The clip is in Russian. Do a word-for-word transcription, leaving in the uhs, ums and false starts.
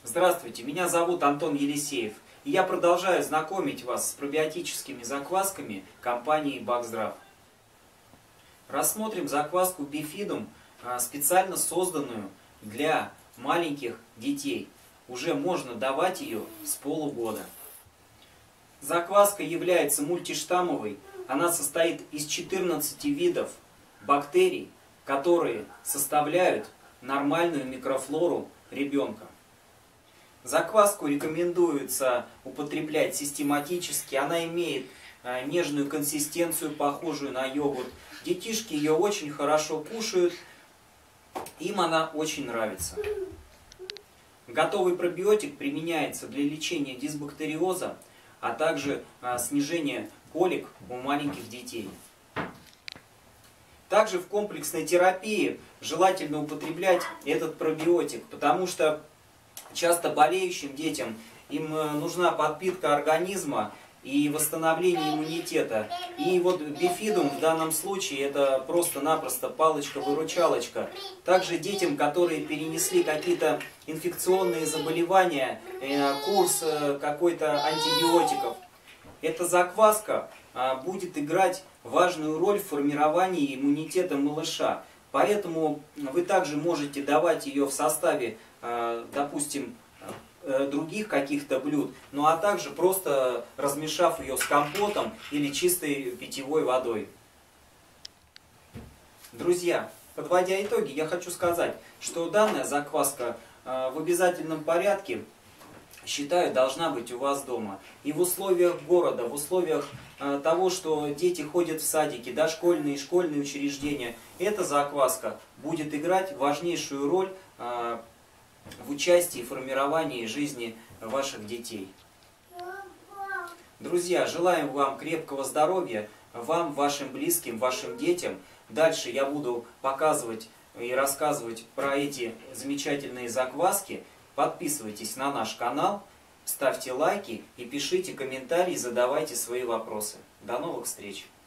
Здравствуйте, меня зовут Антон Елисеев, и я продолжаю знакомить вас с пробиотическими заквасками компании Бакздрав. Рассмотрим закваску Бифидум, специально созданную для маленьких детей. Уже можно давать ее с полугода. Закваска является мультиштаммовой, она состоит из четырнадцати видов бактерий, которые составляют нормальную микрофлору ребенка. Закваску рекомендуется употреблять систематически, она имеет нежную консистенцию, похожую на йогурт. Детишки ее очень хорошо кушают, им она очень нравится. Готовый пробиотик применяется для лечения дисбактериоза, а также снижения колик у маленьких детей. Также в комплексной терапии желательно употреблять этот пробиотик, потому что часто болеющим детям им нужна подпитка организма и восстановление иммунитета. И вот Бифидум в данном случае это просто-напросто палочка-выручалочка. Также детям, которые перенесли какие-то инфекционные заболевания, курс какой-то антибиотиков, эта закваска будет играть важную роль в формировании иммунитета малыша. Поэтому вы также можете давать ее в составе, допустим, других каких-то блюд, ну а также просто размешав ее с компотом или чистой питьевой водой. Друзья, подводя итоги, я хочу сказать, что данная закваска в обязательном порядке, считаю, должна быть у вас дома. И в условиях города, в условиях того, что дети ходят в садики, дошкольные и школьные учреждения, эта закваска будет играть важнейшую роль в участии и формировании жизни ваших детей. Друзья, желаем вам крепкого здоровья, вам, вашим близким, вашим детям. Дальше я буду показывать и рассказывать про эти замечательные закваски. Подписывайтесь на наш канал, ставьте лайки и пишите комментарии, задавайте свои вопросы. До новых встреч!